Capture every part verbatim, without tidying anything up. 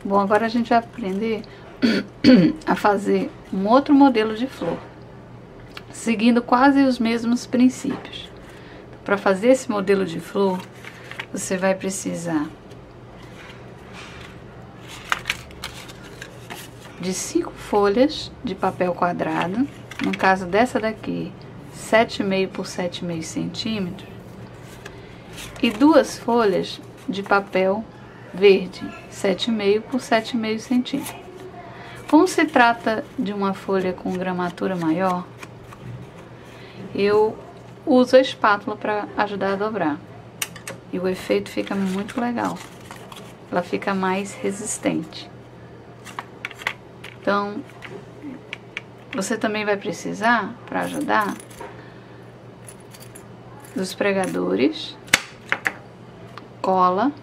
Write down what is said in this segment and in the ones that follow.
Bom, agora a gente vai aprender a fazer um outro modelo de flor, seguindo quase os mesmos princípios. Para fazer esse modelo de flor, você vai precisar de cinco folhas de papel quadrado, no caso dessa daqui, sete vírgula cinco por sete vírgula cinco centímetros, e duas folhas de papel verde, sete vírgula cinco por sete vírgula cinco centímetros. Como se trata de uma folha com gramatura maior, eu uso a espátula para ajudar a dobrar. E o efeito fica muito legal. Ela fica mais resistente. Então, você também vai precisar, para ajudar, dos pregadores, cola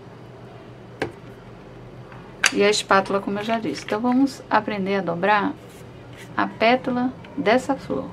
e a espátula, como eu já disse. Então, vamos aprender a dobrar a pétala dessa flor.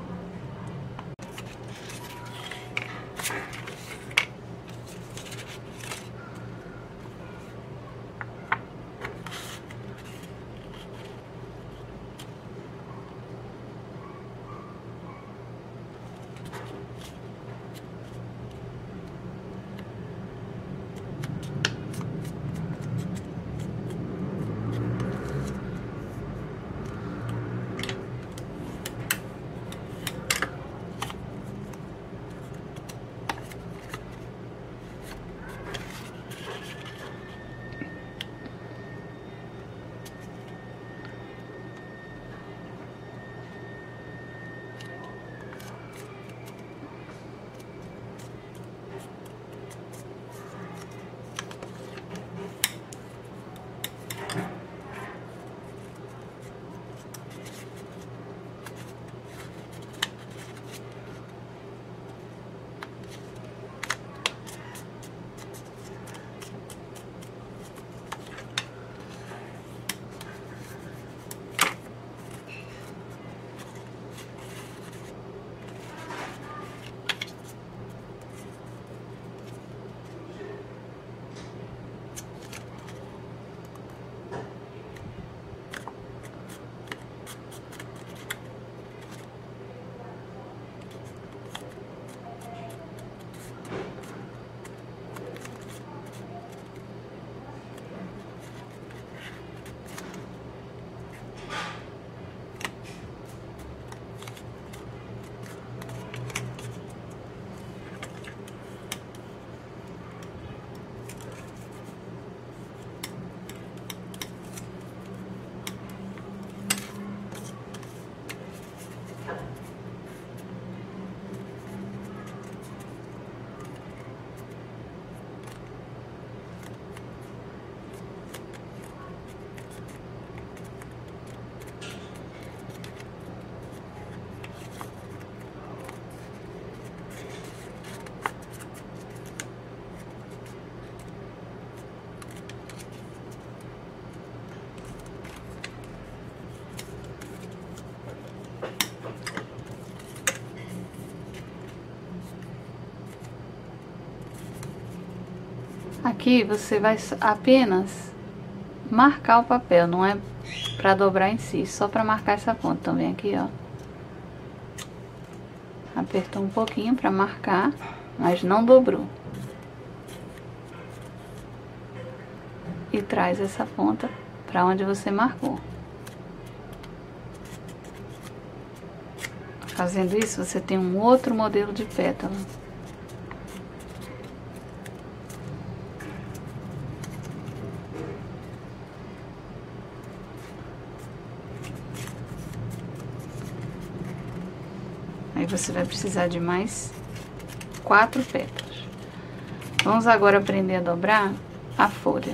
Aqui você vai apenas marcar o papel, não é para dobrar em si, só para marcar essa ponta. Então vem aqui, ó, apertou um pouquinho para marcar, mas não dobrou. E traz essa ponta para onde você marcou. Fazendo isso, você tem um outro modelo de pétala. Aí você vai precisar de mais quatro pétalas. Vamos agora aprender a dobrar a folha.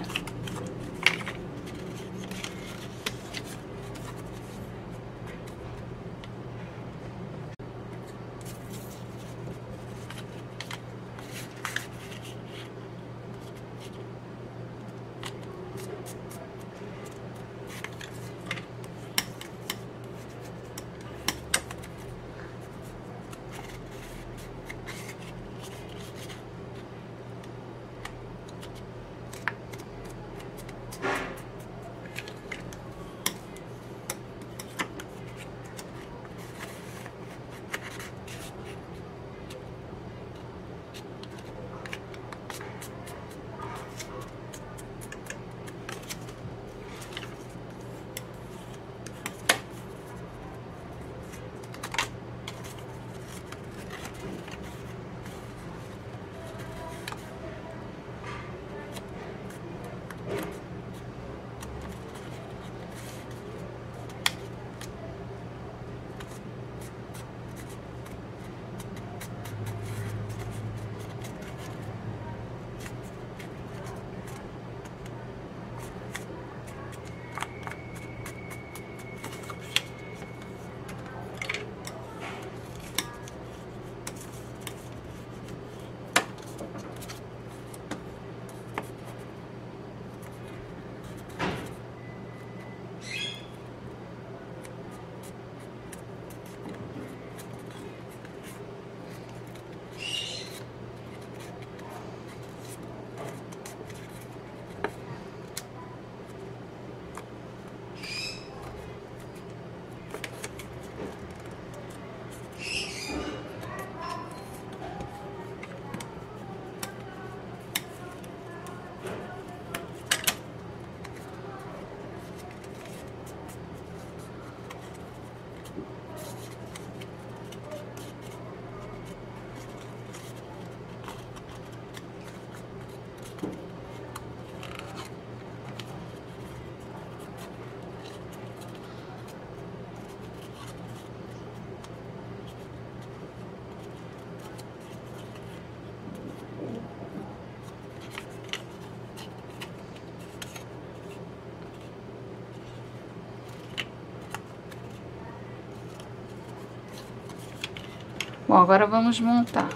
Bom, agora vamos montar.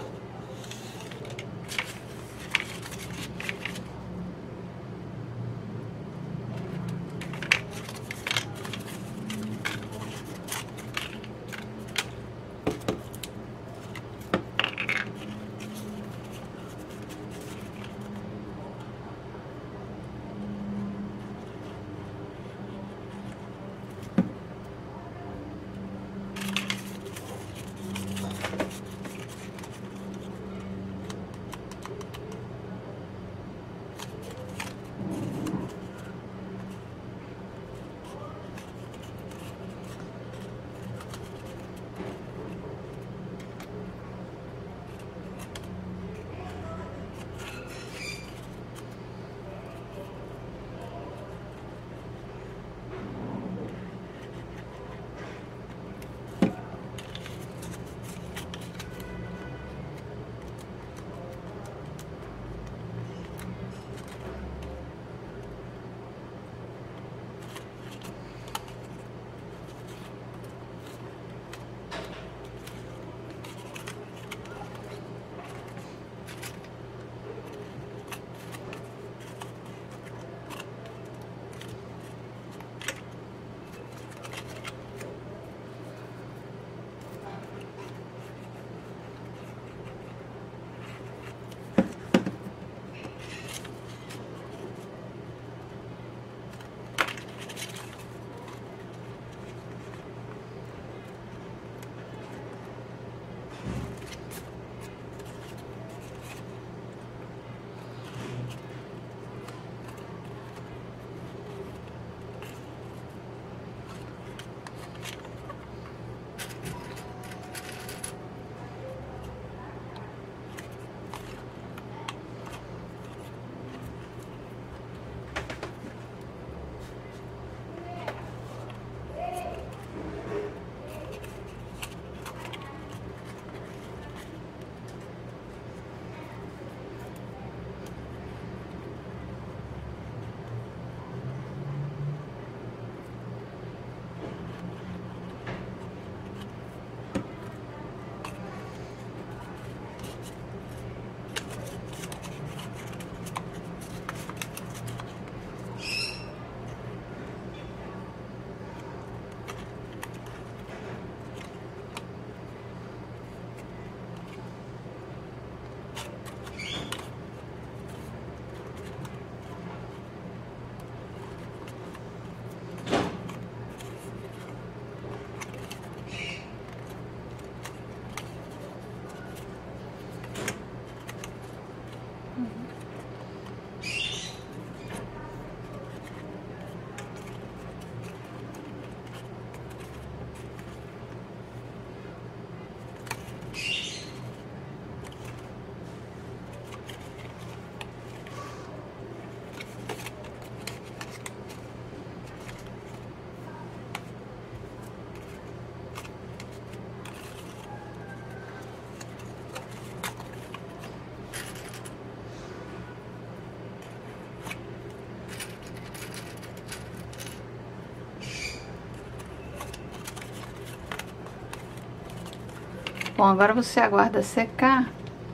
Bom, agora você aguarda secar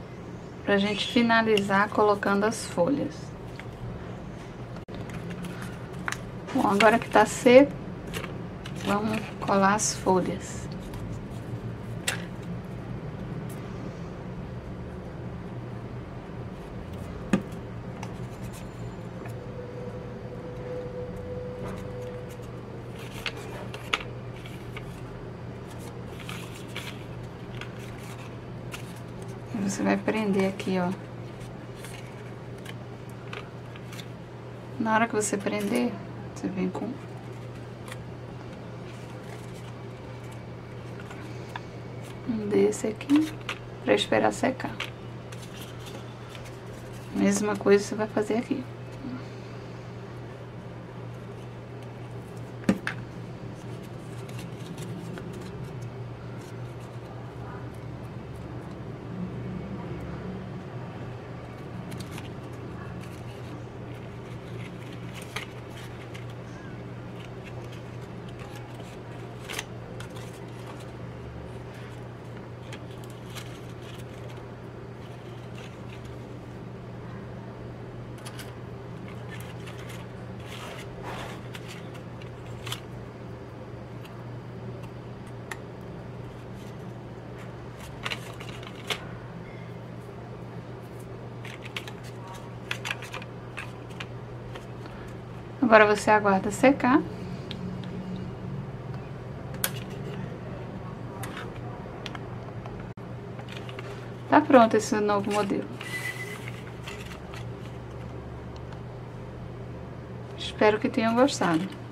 pra gente finalizar colocando as folhas. Bom, agora que tá seco, vamos colar as folhas. Você vai prender aqui, ó. Na hora que você prender, você vem com um desse aqui pra esperar secar. Mesma coisa você vai fazer aqui. Agora você aguarda secar. Tá pronto esse novo modelo. Espero que tenham gostado.